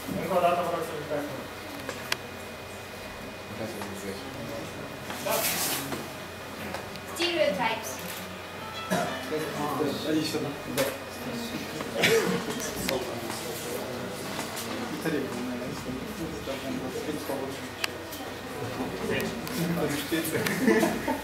Încă o dată vă rog să ridicați mâna. Da. Stereotypes. Aici să da. Deci,